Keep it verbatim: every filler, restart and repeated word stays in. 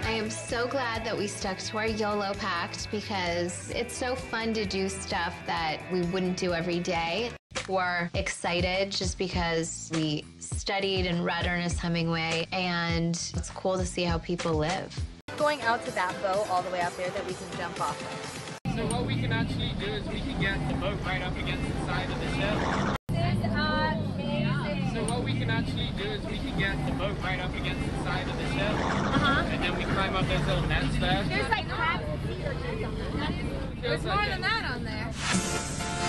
I am so glad that we stuck to our YOLO pact because it's so fun to do stuff that we wouldn't do every day. We're excited just because we studied and read Ernest Hemingway, and it's cool to see how people live. Going out to that boat all the way out there that we can jump off of. So what we can actually do is we can get the boat right up against the side of the ship. This is amazing. So what we can actually do is we can get the boat right up against the side of the ship. Uh-huh. And then we climb up those little nets there. There's like crabs and sea urchins on that. There's There's more than that on there.